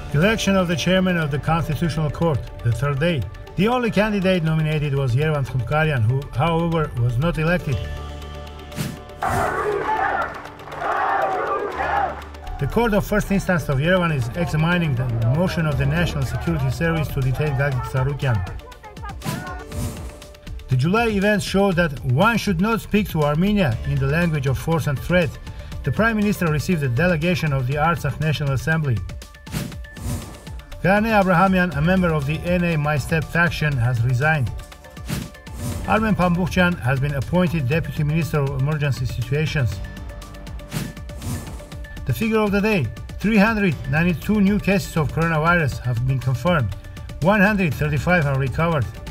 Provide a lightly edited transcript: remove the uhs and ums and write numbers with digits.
Election of the chairman of the Constitutional Court, the third day. The only candidate nominated was Yerevan Khumkarian, who, however, was not elected. The Court of First Instance of Yerevan is examining the motion of the National Security Service to detain Gagik Tsarukyan. The July events show that one should not speak to Armenia in the language of force and threat. The Prime Minister received a delegation of the Artsakh National Assembly. Gane Abrahamian, a member of the NA My Step faction, has resigned. Armen Pambukhyan has been appointed Deputy Minister of Emergency Situations. The figure of the day: 392 new cases of coronavirus have been confirmed. 135 are recovered.